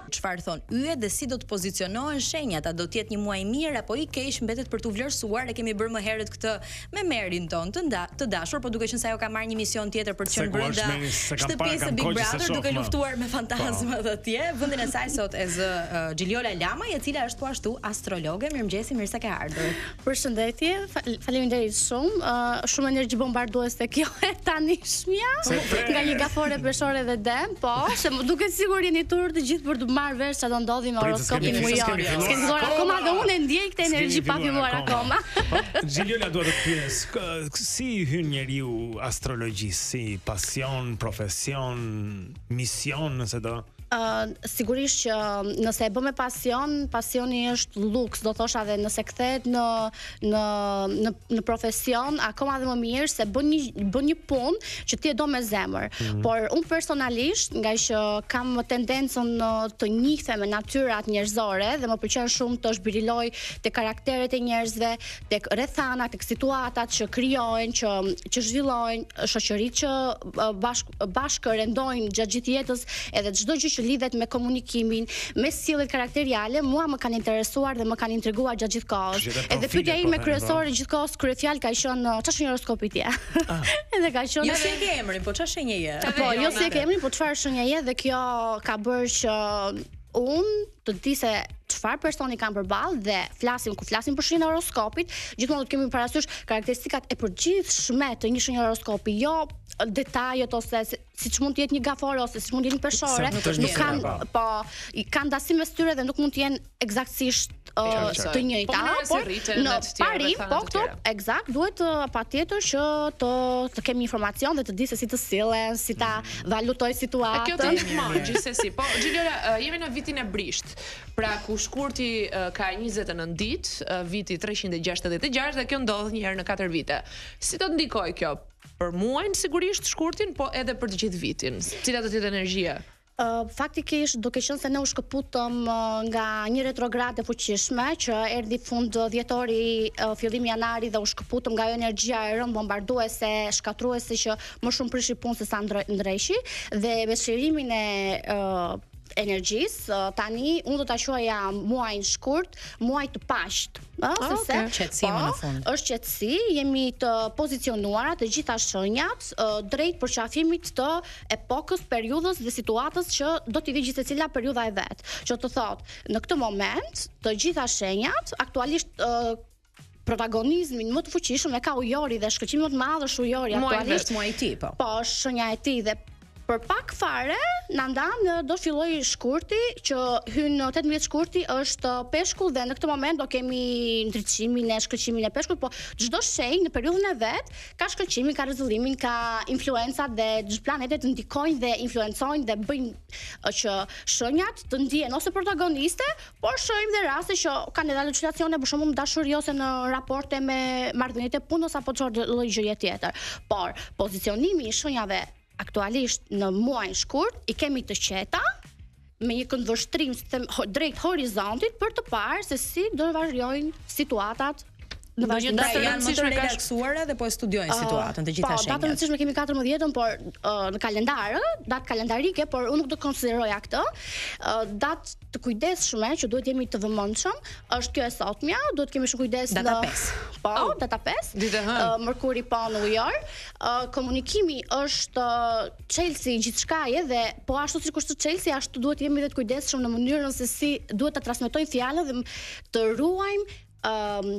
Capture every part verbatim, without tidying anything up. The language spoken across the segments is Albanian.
çfarë thon yjet dhe si do të pozicionohen shenjat, a do të jetë një muaj mirë apo i keq, mbetet për tu vlerësuar. E kemi bërë më herët këtë me Merin ton të, nda, të dashur, por duke qenë se ajo ka marrë një mision tjetër për të qenë brenda shtëpisë së Big Brother, duke luftuar me fantazmat atje. Vendin e saj sot e zë uh, Gjiliola Lama, e cila është po ashtu astrologe. Mirëmëngjesi, mirë se ke ardhur. Përshëndetje, faleminderit shumë. Uh, shumë energji bombarduese kjo e tanishmja. Nga një gafore peshore dhe dem, po, se më duket sigur jeni tur të gjithë për të marrë vesh çfarë do ndodhi me horoskopin mujon. S'kemi filluar akoma dhe unë ndjej këtë energji pa filluar akoma. Gjiliola, duhet të pyes, si hyn njeriu astrologjisë, si pasion, profesion, mision, nëse do? Uh, sigurisht që nëse e bë me pasion, pasioni është luks, do thosha, dhe nëse kthehet në në në në profesion, akoma dhe më mirë, se bën një bën një punë që ti e do me zemër. Mm-hmm. Por unë personalisht, nga që kam tendencën të njihem me natyrat njerëzore dhe më pëlqen shumë të zhbiriloj te karakteret e njerëzve, tek rrethanat, tek situatat që krijohen, që që zhvillojnë, shoqëritë që bashk bashkë rendojnë gjatë gjithë jetës, edhe çdo gjë që lidhet me komunikimin, me sjelljet karakteriale, mua më kanë interesuar dhe më kanë intriguar gjatë gjithë kohës. Edhe pyetja ime kryesore gjithkohës kryefjalë ka qenë çfarë shenjë horoskopi ti? Edhe ka qenë jo se e ke emrin, po çfarë shenjë je? Po, jo se e ke emrin, po çfarë shenjë je, dhe kjo ka bërë që unë të di se çfarë personi kam përballë dhe flasim ku flasim për shenjën e horoskopit, gjithmonë do të kemi parasysh karakteristikat e përgjithshme të një shenjë horoskopi, jo detajet ose siç mund të jetë një gafore ose siç mund të jetë një peshore, nuk kanë, po, kanë dasim mes tyre dhe nuk mund të jenë eksaktësisht uh, të njëjta, por në parim, po këto eksakt duhet uh, patjetër që të të kemi informacion dhe të di se si të sillen, si ta valutoj situatën. Kjo të jemi më gjithsesi. Po Gjiliola, uh, jemi në vitin e brisht. Pra ku shkurti uh, ka njëzet e nëntë ditë, uh, viti treqind e gjashtëdhjetë e gjashtë, dhe kjo ndodh një herë në katër vite. Si do të ndikojë kjo për muajin sigurisht shkurtin, po edhe për të gjithë vitin? Cila do të jetë energjia? Uh, faktikisht, duke qenë se ne u shkëputëm uh, nga një retrograde fuqishme që erdhi fund dhjetori, uh, fillim janari, dhe u shkëputëm nga ajo energjia e rënd bombarduese, shkatruese që më shumë prishi punë se sa ndreshi, dhe me shirimin e uh, energjisë, uh, tani unë do ta quaja muajin shkurt, muaj të paqët. Ëh, oh, sepse okay. Qetësi më në fund. Është qetësi, jemi të pozicionuara të gjitha shenjat uh, drejt përqafimit të epokës, periudhës dhe situatës që do t'i vijë secila periudha e vet. Që të thotë, në këtë moment të gjitha shenjat aktualisht uh, protagonizmin më të fuqishëm e ka ujori dhe shkëlqimi më të madh është ujori aktualisht. Muaji i tij, po. Po, është shenja e tij dhe për pak fare na ndan do filloj shkurti, që hyn në tetëmbëdhjetë shkurti është peshkull, dhe në këtë moment do kemi ndriçimin e shkëlqimin e peshkullit, po çdo shenjë në periudhën e vet ka shkëlqimin, ka rrezullimin, ka influencat, dhe çdo planetet ndikojnë dhe influencojnë dhe bëjnë që shenjat të ndihen ose protagoniste, por shohim dhe raste që kanë edhe halucinacione, për shembull dashuri ose në raporte me marrëdhëniet e punës apo çfarë lloj gjëje tjetër. Por pozicionimi i shenjave aktualisht në muajin shkurt i kemi të qeta, me një këndvështrim drejt horizontit për të parë se si do variojnë situatat. Në vazhdim të janë më të relaksuara dhe po e studiojnë situatën të gjitha shenjat. Po, datën e rëndësishme kemi katërmbëdhjetën, por uh, në kalendar, datë kalendarike, por unë nuk do të konsideroja këtë. Uh, datë të kujdesshme që duhet jemi të vëmendshëm, është kjo e sotmja, duhet kemi shumë kujdes data në pesë. Po, oh, data pesë. Uh, Mërkuri po në ujor. Uh, komunikimi është uh, çelësi gjithçkaje, dhe po ashtu siç është çelësi, ashtu duhet jemi dhe të kujdesshëm në mënyrën se si duhet ta transmetojmë fjalën dhe të ruajmë um,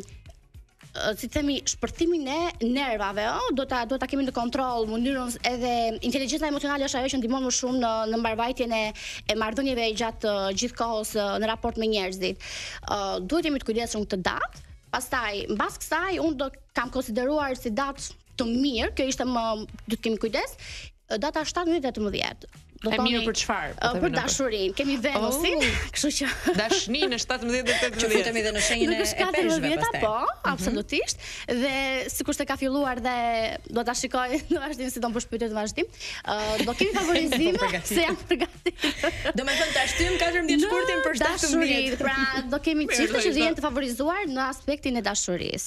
si themi shpërthimin e nervave, ëh, do ta do ta kemi në kontroll mënyrën, edhe inteligjenca emocionale është ajo që ndihmon më shumë në në mbarvajtjen e e marrëdhënieve gjatë uh, gjithë kohës uh, në raport me njerëzit. Uh, duhet jemi të kujdesshëm këtë datë. Pastaj, mbas kësaj, unë do kam konsideruar si datë të mirë, kjo ishte më, do të kemi kujdes, data shtatëmbëdhjetë e tetëmbëdhjetë. E mirë për çfarë? Për dashurinë. Kemi Venusin, kështu që dashni në shtatëmbëdhjetë e tetëmbëdhjetë. Që futemi edhe në shenjën e peshqve pastaj. Po, absolutisht. Dhe sikur të ka filluar dhe do ta shikoj në vazhdim si do të përshpytet në vazhdim. Do kemi favorizime se jam përgatitur. Domethënë ta shtym katërmbëdhjetë shkurtin për shtatëmbëdhjetë. Pra do kemi çifte që janë të favorizuar në aspektin e dashurisë.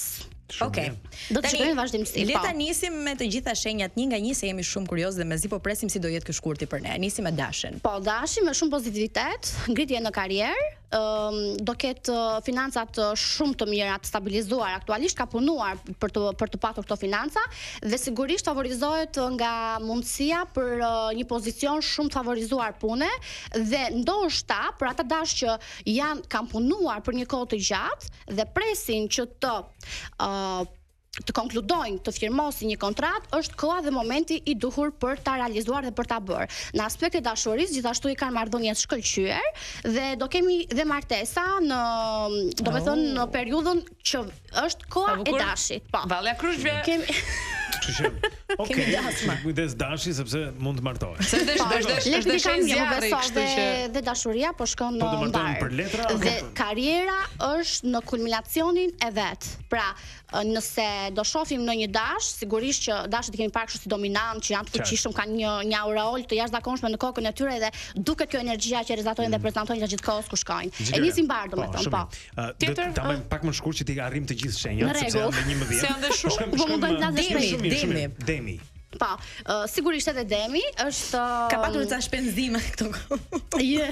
Okej. Do të shikojmë vazhdimsi. Le ta nisim me të gjitha shenjat një nga një se jemi shumë kurioz dhe mezi po presim si do jetë ky shkurti për ne. Nisim me Dashin. Po, Dashi me shumë pozitivitet, ngritje në karrierë, um, do ketë uh, financat uh, shumë të mira të stabilizuar. Aktualisht ka punuar për të për të patur këto financa dhe sigurisht favorizohet nga mundësia për uh, një pozicion shumë të favorizuar pune dhe ndoshta për ata dash që janë kanë punuar për një kohë të gjatë dhe presin që të uh, të konkludojnë, të firmosin një kontratë, është koha dhe momenti i duhur për ta realizuar dhe për ta bërë. Në aspektet e dashurisë, gjithashtu i kanë marrëdhënie të shkëlqyer dhe do kemi dhe martesa në, domethënë në periudhën që është koha e dashit. Po. Vallja Krushve. Kemi Kështu që, okay, kujdes Dashi sepse mund të martohesh. Se është është është është shenjë zjarri, kështu që dhe dashuria po shkon në po mbar. për letra dhe karriera është në kulminacionin e vet. Pra, nëse do shohim në një dash, sigurisht që dashët i kemi parë kështu si dominant, që janë të fuqishëm, kanë një një aureol të jashtëzakonshme në kokën e tyre dhe duket kjo energjia që rezatojnë dhe prezantojnë gjatë gjithë kohës ku shkojnë. E nisin mbar domethënë, po. Tjetër, ta bëjmë pak më shkurt që ti arrim të gjithë shenjat, sepse janë një mëdhjet. Se janë dhe shumë. Po mundojmë të Demi, Demi. Demi. Po, uh, sigurisht edhe Demi është uh, Ka patur ca shpenzime këto. Je.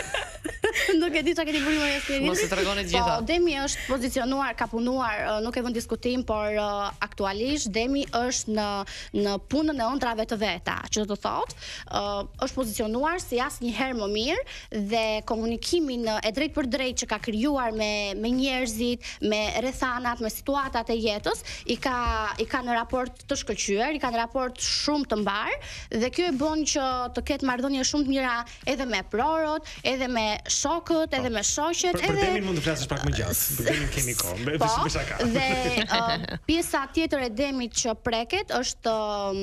Nuk e di çka keni bërë më eksperiencë. Mos e tregoni të gjitha. Po, Demi është pozicionuar, ka punuar, uh, nuk e vën diskutim, por uh, aktualisht Demi është në në punën e ëndrave të veta, që do të thotë, uh, është pozicionuar si asnjëherë më mirë dhe komunikimin uh, e drejt për drejt që ka krijuar me me njerëzit, me rrethanat, me situatat e jetës, i ka i ka në raport të shkëlqyer, i ka në raport shumë të mbar dhe kjo e bën që të ketë marrëdhënie shumë të mira edhe me prorot, edhe me shokët, edhe me shoqet, edhe për Demin mund të flasësh pak më gjatë. Për Demin kemi kohë. Po, dhe uh, pjesa tjetër e Demit që preket është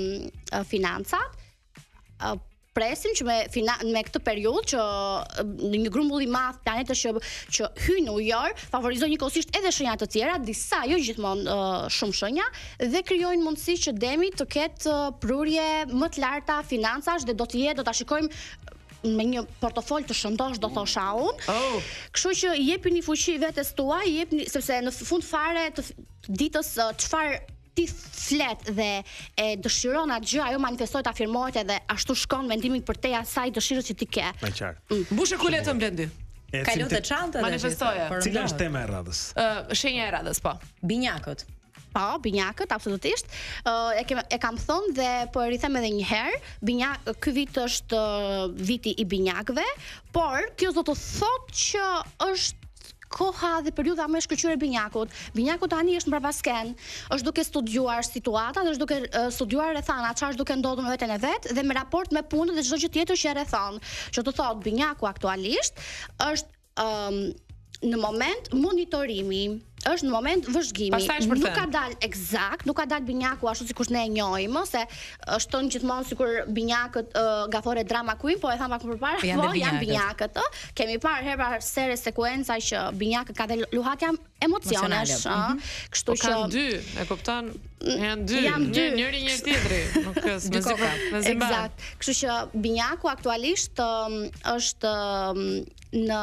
uh, financat. Uh, presim që me fina, me këtë periudhë që në një grumbull i madh planetësh që që hyn në ujor, favorizojnë njëkohësisht edhe shenja të tjera, disa jo gjithmonë uh, shumë shenja dhe krijojnë mundësi që Demi të ketë uh, prurje më të larta financash dhe do të jetë, do ta shikojmë me një portofol të shëndosh, do thosha unë. Oh. Kështu që jepini fuqi vetes tuaj, jepni sepse në fund fare të ditës çfarë uh, ti flet dhe e dëshiron atë gjë, ajo manifestohet, afirmohet edhe ashtu shkon mendimi për te asaj dëshirës që ti ke. Me qartë. Mm. Mbushë kuletën Blendi. Kalotë çanta. Manifestoje. Cila është tema e radhës? Uh, shenja e radhës, po. Binjakët. Po, binjakët, absolutisht. Uh, e, kem, e kam thënë dhe po e rrithem edhe një herë, binjak, ky vit është uh, viti i binjakëve, por kjo do të thotë që është koha dhe periudha më e shkëlqyer e binjakut. Binjaku tani është mbrapasken, është duke studiuar situatat, është duke uh, studiuar rrethana, çfarë është duke ndodhur me veten e vet dhe me raport me punën dhe çdo gjë tjetër që e rrethon. Që të thotë binjaku aktualisht është um, në moment monitorimi, është në moment vëzhgimi. Nuk ka dalë eksakt, nuk ka dalë binjaku ashtu sikur ne e njohim, se është thënë gjithmonë sikur binjakët uh, Gafore Drama Queen, po e tham pak më përpara, po janë binjakët. Uh, kemi parë her pas here sekuenca që binjakët ka dhe luhatja emocionesh, ëh. Mm -hmm. Kështu që kanë dy, e kupton? Janë dy, janë dy. Një, njëri një tjetri, nuk ka me zimba, me zimba. Eksakt. Kështu që binjaku aktualisht um, është um, në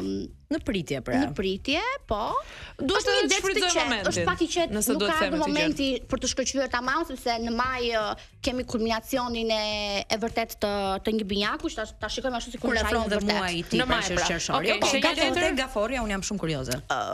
në pritje pra. Në pritje, po. Duhet të shfrytëzoj momentin. Është pak i qetë, nëse nuk ka momenti për të shkëlqyer tamam, sepse në maj uh, kemi kulminacionin e e vërtet të të një binjaku, ta, ta shikojmë ashtu sikur është ai i vërtet. Në maj i tij, pra është qershori. Okej, Gaforia, unë jam shumë kurioze.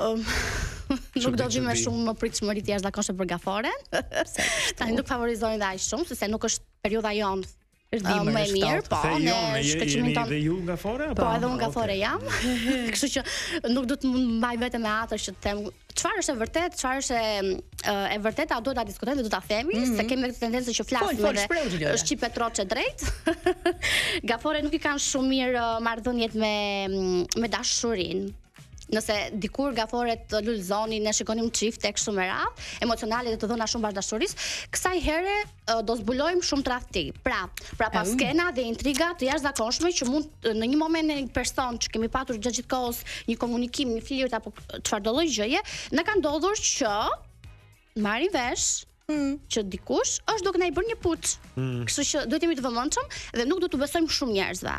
Nuk do të vi me shumë më pritshmëri të jashtëzakonshme për Gaforen. Tani nuk favorizojnë dhe aq shumë, sepse nuk është periudha jonë. Është uh, më e mirë, po, ne shkëlqimin tonë. Dhe ju Gafore? Po, edhe unë Gafore jam. Kështu që nuk do të mbaj vetëm me atë që të them çfarë është e vërtet, çfarë është e, e vërtet, a duhet ta diskutojmë dhe do ta themi, mm -hmm. se kemi këtë tendencë që flasim edhe është çip petroçe drejt. Gafore nuk i kanë shumë mirë marrëdhëniet me me dashurinë. Nëse dikur Gaforet lulzonin, ne shikonim çift tek shumë e radh, emocionale dhe të dhëna shumë bashkëdashurisë, kësaj here uh, do zbulojmë shumë tradhti. Pra, pra pas skena dhe intriga të jashtëzakonshme që mund në një moment në një person që kemi patur gjatë gjithë kohës një komunikim, një flirt apo çfarë do lloj gjëje, na ka ndodhur që marrin vesh Mm. që dikush është duke na i bërë një puç. Mm. Kështu që duhet jemi të vëmendshëm dhe nuk do t'u besojmë shumë njerëzve.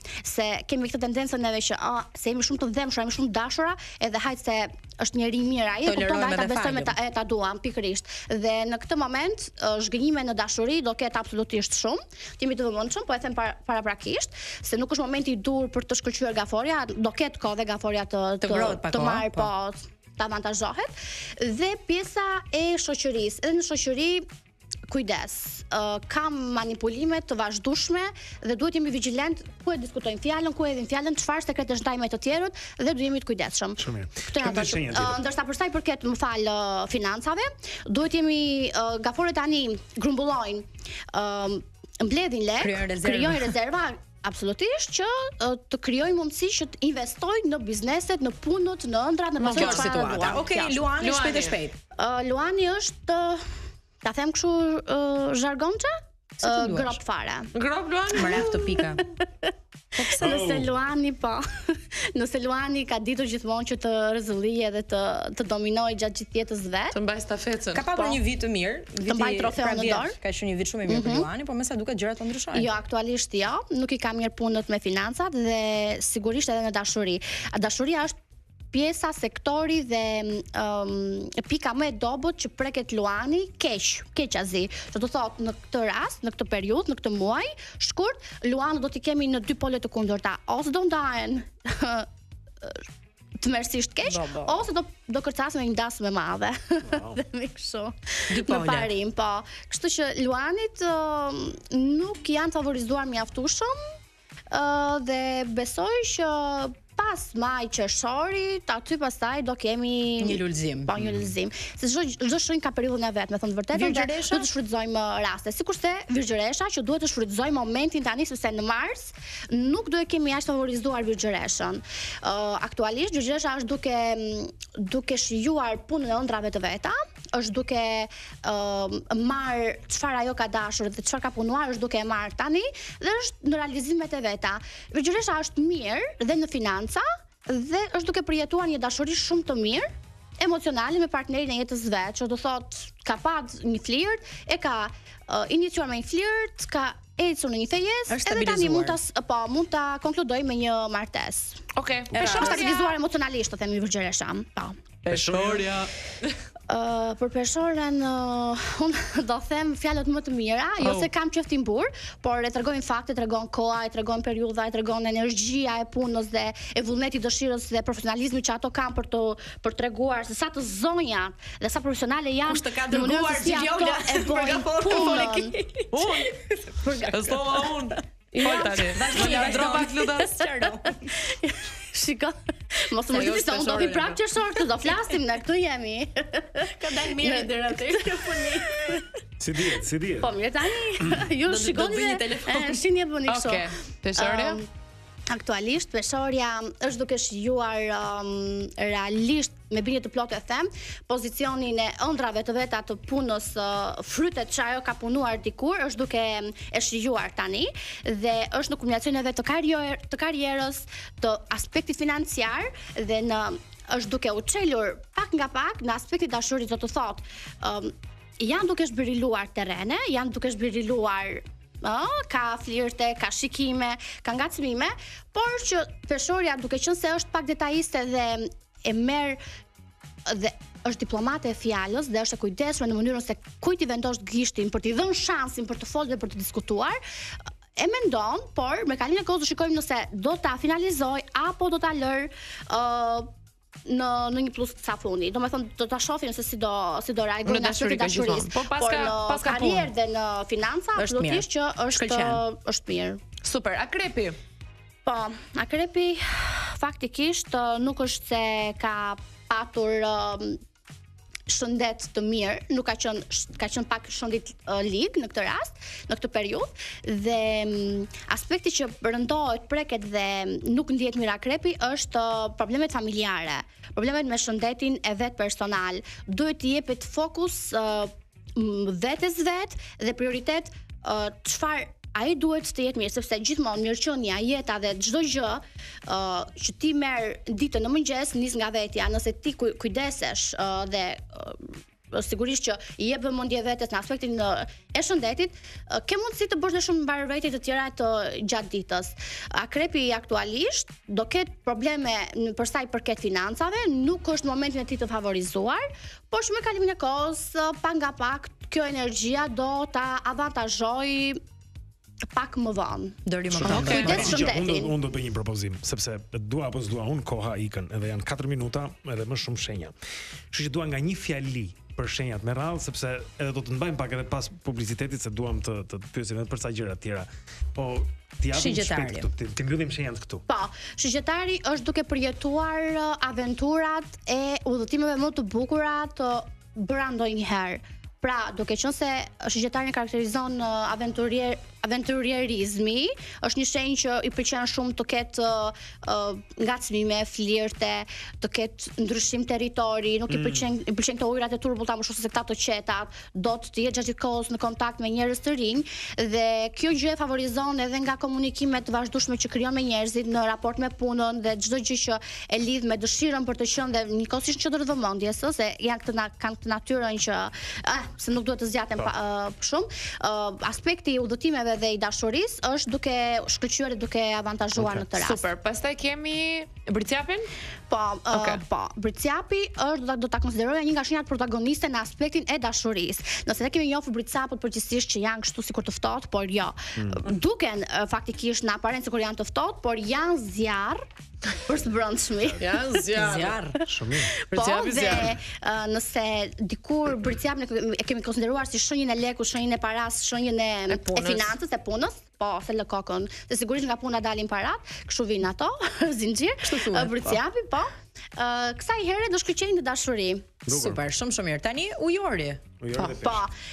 se kemi këtë tendencën neve që ah, se jemi shumë të dëmshura, jemi shumë dashura, edhe hajt se është njeri i mirë ai, kupton ai ta besojmë ta e ta duam pikërisht. Dhe në këtë moment zhgënjime në dashuri do ketë absolutisht shumë. Jemi të vëmendshëm, po e them para paraprakisht, se nuk është momenti i dur për të shkëlqyer gaforja, do ketë kohë dhe gaforja të të, të, të marrë po të avantazhohet. Dhe pjesa e shoqërisë, edhe në shoqëri kujdes, uh, kam manipulime të vazhdueshme dhe duhet jemi vigjilent ku e diskutojmë fjalën, ku e hedhim fjalën, çfarë sekretesh ndaj me të tjerët dhe duhet jemi të kujdesshëm. Shumë mirë. Këtë janë ato. Uh, ndërsa për sa i përket, më fal, uh, financave, duhet jemi uh, gaforët tani grumbullojnë, uh, mbledhin lek, krijojnë rezerva. Absolutisht që uh, të krijojnë mundësi që të investojnë në bizneset, në punët, në ëndrat, në pasojë çfarë duan. Okej, Luani shpejt e shpejt. Uh, Luani është uh, ta them kështu uh, zhargonçe? Uh, grop fare. Grop Luani? Më rreth të pika. Po pse nëse Luani po. Nëse Luani ka ditur gjithmonë që të rrezullijë dhe të të dominojë gjatë gjithë jetës vet. Të mbaj stafecën. Ka pasur një vit të mirë, viti të mbaj trofeun në dorë. Ka qenë një vit shumë i mirë për Luani, por më sa duket gjërat po ndryshojnë. Jo, aktualisht jo, nuk i ka mirë punët me financat dhe sigurisht edhe në dashuri. Dashuria është pjesa, sektori dhe um, pika më e dobët që preket Luani keq, keqazi. Që do thotë në këtë rast, në këtë periudhë, në këtë muaj shkurt, Luani do t'i kemi në dy pole të kundërta. Ose do ndahen të mërsisht keq, bo, bo. ose do do kërcasim një dasmë e madhe. Wow. Dhe më kështu. Në parim, po. Kështu që Luanit uh, nuk janë favorizuar mjaftueshëm uh, dhe besoj që pas maj qershori, aty pastaj do kemi një lulëzim. Po, një lulëzim. Se çdo çdo shenjë ka periudhën e vet, me thënë të vërtetën, do të shfrytëzojmë raste. Sikurse Virgjëresha që duhet të shfrytëzojmë momentin tani sepse në mars nuk do e kemi aq favorizuar Virgjëreshën. Uh, aktualisht Virgjëresha është duke duke shijuar punën e ëndrave të veta, është duke uh, marr çfarë ajo ka dashur dhe çfarë ka punuar, është duke e marr tani dhe është në realizimet e veta. Virgjëresha është mirë dhe në financë dhe është duke përjetuar një dashuri shumë të mirë emocionale me partnerin e jetës vet, që do thot ka pat një flirt, e ka uh, iniciuar me një flirt, ka ecur në një fejesë, edhe tani mund ta po mund ta konkludoj me një martesë. Okej. Okay. Është stabilizuar emocionalisht, të themi Virgjëresha. Po. Peshorja. Uh, për peshorën uh, unë do them fjalët më të mira, oh. jo se kam qeftin burr, por e tregojnë fakte, tregon koha, e tregon periudha, e tregon energjia e punës dhe e vullneti, dëshirës dhe profesionalizmi që ato kanë për të për treguar se sa të zonja dhe sa profesionale janë. Kush të ka dërguar Gjiljola e bojnë punën. Unë. Për stova unë. Po tani. Vazhdoni, dropa kludas. Shiko, mos më thini se unë do vi prapë qershor, do flasim ne, këtu jemi. Ka dalë mirë deri atë puni. Si dihet, si dihet. Po mirë tani. Ju shikoni telefon. Shinje bëni kështu. Okej. Peshorja? Aktualisht peshorja është duke shijuar um, realisht me bindje të plotë e them pozicionin e ëndrave të veta të punës, uh, frytet që ajo ka punuar dikur është duke e shijuar tani dhe është në kombinacion edhe të karrier, të karrierës, të aspektit financiar dhe në është duke u çelur pak nga pak në aspektin dashurisë, do të thotë um, janë duke zhbiriluar terrene, janë duke zhbiriluar Oh, ka flirte, ka shikime, ka ngacmime, por që peshorja duke qenë se është pak detajiste dhe e merr dhe është diplomate e fjalës dhe është e kujdesshme në mënyrën se kujt i vendos gishtin për t'i dhënë shansin për të folur dhe për të diskutuar, e mendon, por me kalimin e kohës do shikojmë nëse do ta finalizoj apo do ta lër uh, në në një plus sa fundi. Domethënë do ta shohim se si do si do reagojnë në aspektin e dashurisë. Po paska paska karrierë dhe në financa absolutisht që është është mirë. Super. Akrepi. Po, Akrepi faktikisht nuk është se ka patur um, shëndet të mirë, nuk ka qenë ka qenë pak shëndet uh, lig në këtë rast, në këtë periudhë dhe um, aspekti që rëndohet, preket dhe nuk ndihet mirë Akrepi është uh, problemet familjare, problemet me shëndetin e vet personal. Duhet të jepet fokus uh, vetes vet dhe prioritet uh, çfarë ai duhet të jetë mirë, sepse gjithmonë mirëqenia, jeta dhe çdo gjë uh, që ti merr ditën në mëngjes nis nga vetja, nëse ti kujdesesh uh, dhe uh, sigurisht që i jep vëmendje vetes në aspektin e shëndetit, ke mundësi të bësh dhe shumë mbarvetje të tjera të gjatë ditës. Akrepi aktualisht do ketë probleme për sa i përket financave, nuk është momentin e tij të favorizuar, por me kalimin e kohës, pak nga pak, kjo energjia do ta avantazhoj pak më vonë. Deri më vonë. Kujdes shëndetin. Unë do të bëj një propozim, sepse dua apo s'dua unë, koha ikën, edhe janë katër minuta, edhe më shumë shenja. Kështu që dua nga një fjali për shenjat me radhë, sepse edhe do të mbajmë pak edhe pas publicitetit, se duam të të pyesim edhe për sa gjëra të tjera. Po ti japim shpejt këtu, ti mbyllim shenjat këtu. Po, shigjetari është duke përjetuar aventurat e udhëtimeve më të bukura të bëra ndonjëherë. Pra, duke qenë se shigjetari karakterizon aventurier aventurierizmi, është një shenjë që i pëlqen shumë të ketë uh, ngacmime, flirte, të ketë ndryshim territori, nuk i pëlqen i pëlqen këto ujërat e turbullta më shumë se këta të qetat, do të jetë gjatë kohës në kontakt me njerëz të rinj dhe kjo gjë e favorizon edhe nga komunikimet të vazhdueshme që krijon me njerëzit në raport me punën dhe çdo gjë që e lidh me dëshirën për të qenë dhe njëkohësisht në qendër të vëmendjes, se janë këtë na, kanë këtë natyrën që ah, se nuk duhet të zgjatem uh, shumë. Uh, aspekti i udhëtimeve dhe i dashurisë është duke shkëlqyer dhe duke avantazhuar okay. në të rast. Super. Pastaj kemi Bricjapin? Po, uh, okay. po, Bricjapi është do ta konsideroja një nga shenjat protagoniste në aspektin e dashurisë. Nëse ne kemi njohur Bricjaput përgjithsisht që janë kështu sikur të ftohtë, por jo. Mm. Duken uh, faktikisht në aparencë sikur janë të ftohtë, por janë zjarr për së brendshmi. Janë zjarr. Zjarr. Shumë mirë. Po, dhe uh, nëse dikur Bricjapin e kemi konsideruar si shenjën e lekut, shenjën e paras, shenjën e, e, e financës, e punës, po, se lë kokën. Se sigurisht nga puna dalin parat, kështu vijnë ato, zinxhir. Uh, Bricjapi, po. Uh, kësaj here do shkëlqejnë të dashuri. Super, shumë shumë mirë. Tani ujori. Po, po.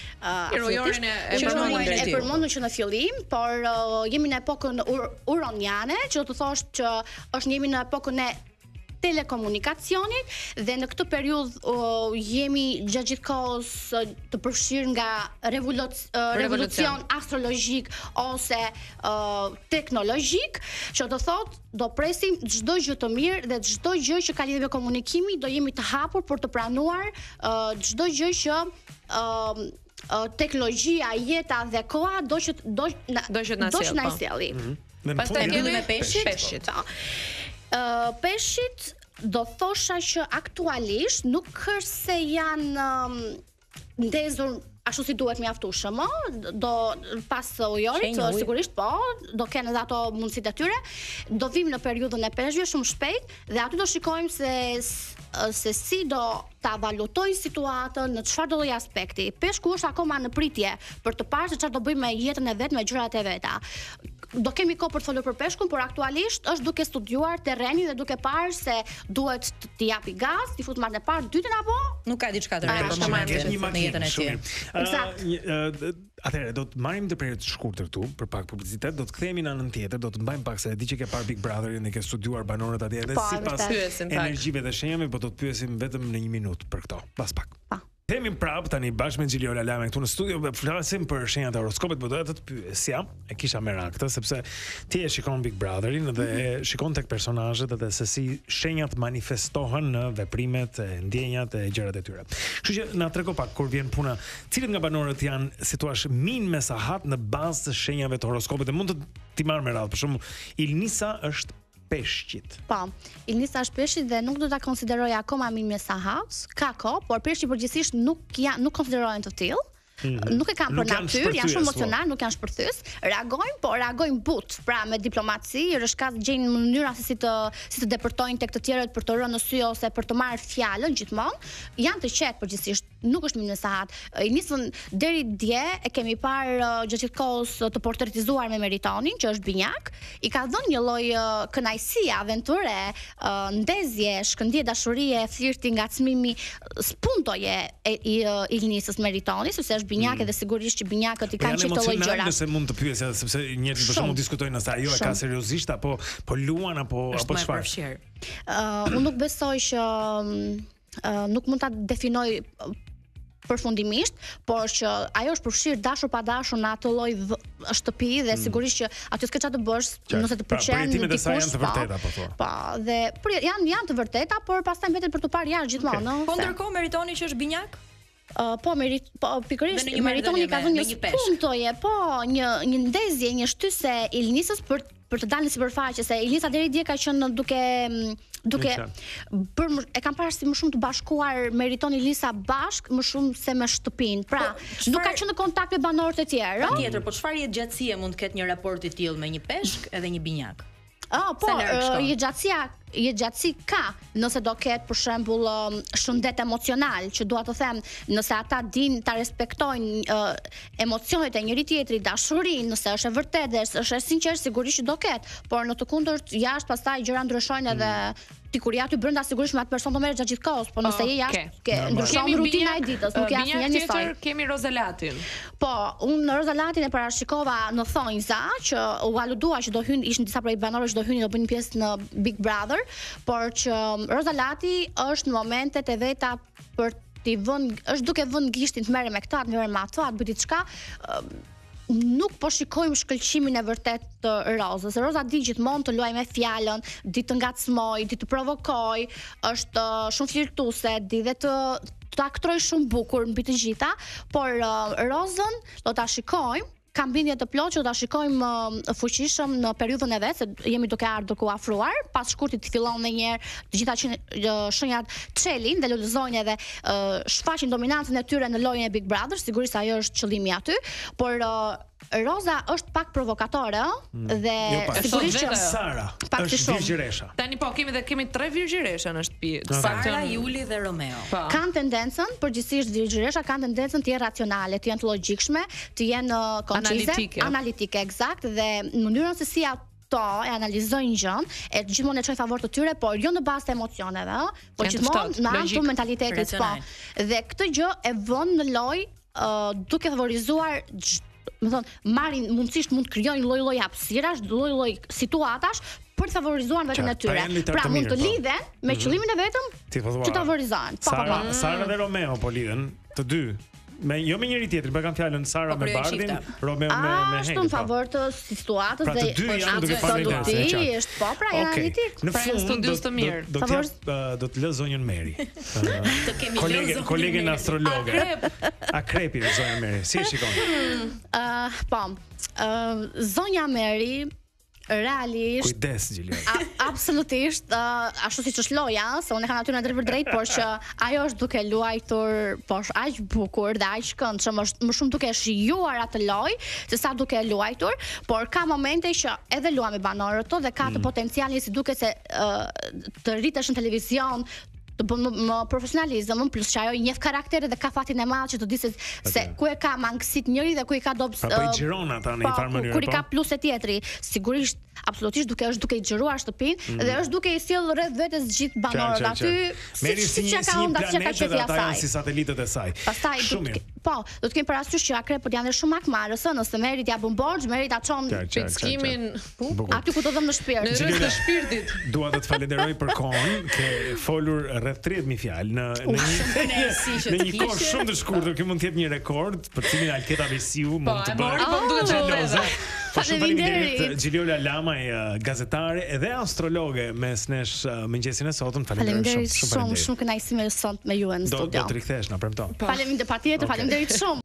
Uh, ujorin e e përmendur që në fillim, por uh, jemi në epokën ur uroniane, që do të thosh që është jemi në epokën e telekomunikacionit dhe në këtë periudhë uh, jemi gjatë gjithë kohës uh, të përfshirë nga revoluc uh, revolucion astrologjik ose uh, teknologjik, që do thot do presim çdo gjë të mirë dhe çdo gjë që ka lidhje me komunikimin, do jemi të hapur për të pranuar çdo uh, gjë që uh, uh, teknologjia, jeta dhe koha do që do na do që na sjellë. Pastaj kemi me peshqit. Peshqit. Uh, peshqit do thosha që aktualisht nuk është se janë um, ndezur ashtu si duhet mjaftueshëm, do pas ujorit sigurisht po, do kenë edhe ato mundësitë e tyre. Do vim në periudhën e peshqve shumë shpejt dhe aty do shikojmë se se si do ta valutoj situatën, në çfarë do lloj aspekti. Peshku është akoma në pritje për të parë se çfarë do bëjmë me jetën e vet, me gjërat e veta. Do kemi kohë për të folur për peshkun, por aktualisht është duke studiuar terrenin dhe duke parë se duhet të japi gaz, të fut marrën e parë, dytën apo nuk ka diçka të re për momentin në jetën e tij. Eksakt. Atëherë do të marrim të periudhë të shkurtër këtu për pak publicitet, do të kthehemi në anën tjetër, do të mbajmë pak se e di që ke parë Big Brotherin, e ke studiuar banorët atje edhe sipas energjive dhe shenjave, po do të pyesim vetëm në një minutë për këto. Pas pak. Pa. Themi prap tani bashkë me Xhiliola Lame këtu në studio, flasim për shenjat e horoskopit, por doja të të pyesja, e kisha merak këtë sepse ti e shikon Big Brotherin dhe e shikon tek personazhet edhe se si shenjat manifestohen në veprimet, e ndjenjat e gjërat e tyre. Kështu që na trego pak kur vjen puna, cilët nga banorët janë si thua min me sahat në bazë të shenjave të horoskopit dhe mund të ti marr me radhë. Për shembull, Ilnisa është peshqit. Po, Ilnisa është peshqit dhe nuk do ta konsideroj akoma min me sahat, ka kohë, por peshqit përgjithsisht nuk janë nuk konsiderohen të tillë. Mm-hmm. Nuk e kanë për natyrë, janë shumë emocional, nuk janë shpërthys, reagojnë, po reagojnë but, pra me diplomaci, rishkat gjejnë mënyra se si të si të depërtojnë tek të tjerët për të rënë në sy ose për të marrë fjalën gjithmonë. Janë të qetë përgjithsisht, nuk është min me sahat. I nisën deri dje e kemi parë gjatë gjithë kohës të portretizuar me Meritonin, që është binjak, i ka dhënë një lloj kënaqësie, aventure, ndezje, shkëndije, dashurie, flirti, ngacmimi, spuntoje e Ilnisës Meritoni, sepse binjak edhe sigurisht që binjakët i kanë çdo lloj gjëra. Nëse mund të pyesja sepse njerëzit për shkakun diskutojnë nëse ajo e ka seriozisht apo po luan apo apo çfarë. Uh, unë nuk besoj që uh, nuk mund ta definoj përfundimisht, por që ajo është përfshirë dashur pa dashur në atë lloj shtëpi dhe sigurisht që aty s'ka çfarë të bësh nëse të pëlqen dikush. Janë të vërteta po thua. Po, dhe janë janë të vërteta, por pastaj mbetet për të parë jashtë gjithmonë, po ndërkohë Meritoni që është binjak? Uh, po, merit, po pikërisht Dhe në një Meritoni ka marrëdhënie dhënë me një një peshk. puntoje, po, një një ndezje, një shtyse Ilnisës për për të dalë në sipërfaqe, se Ilnisa deri dje ka qenë duke duke bër më- e kam parë si më shumë të bashkuar Meritoni Ilnisa bashk më shumë se me shtëpinë. Pra, Po, nuk ka çfarë- qenë në kontakt me banorët e tjerë. ëh? Tjetër, po çfarë jetëgjatësie mund të ketë një raport i tillë me një peshk edhe një binjak? Ah, po, Sa larg shkon? jetëgjatësia, jetëgjatësi ka, nëse do ketë për shembull ëm, shëndet emocional, që dua të them, nëse ata din ta respektojnë uh, emocionet e njëri tjetrit, dashurinë, nëse është e vërtetë dhe është e sinqert, sigurisht që do ketë, por në të kundërt jashtë pastaj gjëra ndryshojnë edhe ti kur je aty brenda sigurisht me atë person do merresh gjatë gjithë kohës, po nëse je jashtë, Okej. ke ndryshon Kemi rutina binjak- e ditës, nuk je binjak asnjëherë njësoj. tjetër, kemi Rozalatin. Po, unë Rozalatin e parashikova në thonjza që u aludua që do hynë, ishin disa prej banorëve që do hynin do bënin pjesë në Big Brother, por që Rozalati është në momentet e veta për t'i vënë, është duke vënë gishtin të merre me këtë, të merre me atë, të bëj diçka, ë, nuk po shikojmë shkëlqimin e vërtet të Rozës. Roza di gjithmonë të luajë me fjalën, di të ngacmoj, di të provokoj, është uh, shumë flirtuese, di dhe të të aktroj shumë bukur mbi të gjitha, por uh, Rozën do ta shikojmë, kam bindje të plotë që do ta shikojmë uh, fuqishëm në periudhën e vet, se jemi duke ardhur duke u afruar, pas shkurtit të fillon ndonjëherë të gjitha që uh, shenjat çelin dhe lulëzojnë edhe uh, shfaqin dominancën e tyre në lojën e Big Brother, sigurisht ajo është qëllimi aty, por uh, Roza është pak provokatore, ëh, dhe Jo pak. sigurisht E thot që vetë, Sara Pak të është shumë. virgjiresha. Tani po kemi dhe kemi tre virgjiresha në shtëpi. Të Sara, paktën- Juli dhe Romeo. Po. kanë tendencën, përgjithsisht virgjëresha kanë tendencën të jenë racionale, të jenë të logjikshme, të jenë uh, koncize, Analitike. analitike, eksakt, dhe në mënyrën se si ato e analizojnë gjën, e gjithmonë e çojnë favor të tyre, por jo në bazë të emocioneve, ëh, por Janë të gjithmonë ftohtë, në anë logjik, të mentalitetit, po. racional. Dhe këtë gjë e vën në lojë uh, duke favorizuar gj- më thon, marrin mundësisht mund të krijojnë lloj-lloj hapësirash, lloj-lloj situatash për të favorizuar veten e Qartë, pa tyre. janë lojtar Pra të mund mirë, të po. lidhen me qëllimin e vetëm Ti po thua. që të favorizohen. Po, po, Sara, po. Sara dhe Romeo po lidhen, të dy. Me jo me njëri tjetrin, po e kanë fjalën Sara Po, me kryejnë Bardhin, shifte. Romeo me me Ashtu Henkën. në favor të situatës Pra, dhe të dy janë duke parë parë interesin, interesin, qartë. është po, pra janë Okej. analitik. Në Pra, janë fund do studios të mirë. do të Favor- jap uh, do të lë zonjën Meri. Të kemi Kolege, lënë kolegen zonjën astrologe. Akrep. Akrepi zonja Meri. Si e shikon? Ë, po. Ë, zonja Meri realisht Kujdes Gjilja. A, absolutisht, uh, ashtu siç është loja, se unë e kam natyrën e drejt për drejt, por që ajo është duke luajtur, po është aq bukur dhe aq këndshëm, është më shumë duke shijuar atë lojë se sa duke luajtur, por ka momente që edhe luan me banorët to dhe ka të potencialin si duket se uh, të rritesh në televizion, të bën më, më profesionalizëm, më plus që ajo i njeh karakterin dhe ka fatin e madh që të di se, se ku e ka mangësit njëri dhe ku i ka dobës. Pra, po i ë, xhiron ata në po, një farë ku- mënyrë, kur i po? ka plus e tjetri, sigurisht, absolutisht duke është duke i xhiruar shtëpinë dhe është duke i sjellë rreth vetes gjithë banorët aty, Meri si një siç e si ka një onda, siç e ka planet dhe qefi ata janë si asaj. satelitët e saj. Pastaj do Shumë të mirë. ke- po, do të kemi parasysh që akrepët janë dhe shumë akmarrës, ë, nëse Meri t'ja bën borxh, Meri ta çon Qartë, qartë, qartë, Pickimin qartë. Bukur. aty ku të dhëm në në shpirt. rreth të shpirtit. Dua të të falenderoj për kohën, ke folur rreth tridhjetë mijë fjalë në në një kënaqësi që në të një kohë kishe. shumë të shkurtër. Ky mund të jetë një rekord për cilin Alketa Besiu Po, mund të e mori, bëjë. po më duket xheloze. xheloze. Po shumë faleminderit Faleminderit. Gjiliola Lamaj, uh, gazetare edhe astrologe mes nesh uh, mëngjesin e sotëm. Faleminderit Faleminderit shumë, shumë, faleminderit. shumë kënaqësi me sot me ju në Do do studio. të rikthesh na premto. Faleminderit patjetër, Okej. faleminderit shumë.